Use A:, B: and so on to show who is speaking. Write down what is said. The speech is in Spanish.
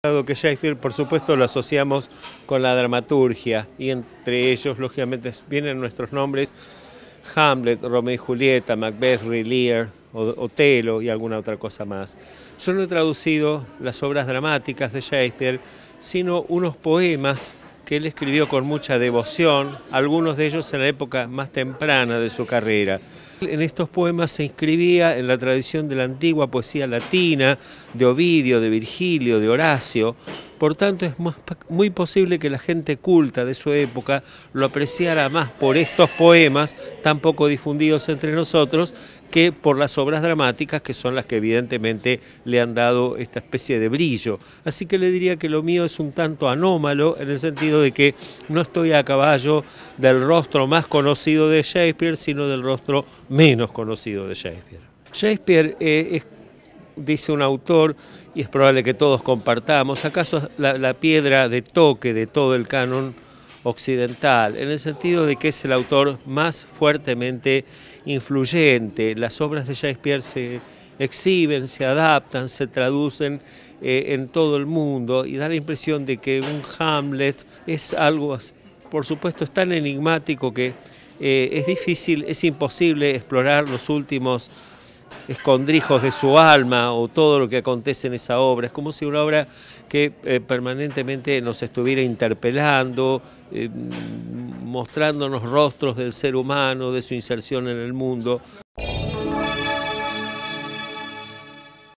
A: Dado que Shakespeare, por supuesto, lo asociamos con la dramaturgia y entre ellos, lógicamente, vienen nuestros nombres: Hamlet, Romeo y Julieta, Macbeth, Lear, Otelo y alguna otra cosa más. Yo no he traducido las obras dramáticas de Shakespeare, sino unos poemas que él escribió con mucha devoción, algunos de ellos en la época más temprana de su carrera. En estos poemas se inscribía en la tradición de la antigua poesía latina, de Ovidio, de Virgilio, de Horacio. Por tanto, es muy posible que la gente culta de su época lo apreciara más por estos poemas tan poco difundidos entre nosotros que por las obras dramáticas, que son las que evidentemente le han dado esta especie de brillo. Así que le diría que lo mío es un tanto anómalo, en el sentido de que no estoy a caballo del rostro más conocido de Shakespeare, sino del rostro menos conocido de Shakespeare. Shakespeare dice un autor, y es probable que todos compartamos, acaso la piedra de toque de todo el canon occidental, en el sentido de que es el autor más fuertemente influyente. Las obras de Shakespeare se exhiben, se adaptan, se traducen en todo el mundo y da la impresión de que un Hamlet es algo, por supuesto, es tan enigmático que es difícil, es imposible explorar los últimos escondrijos de su alma o todo lo que acontece en esa obra. Es como si una obra que permanentemente nos estuviera interpelando, mostrándonos rostros del ser humano, de su inserción en el mundo.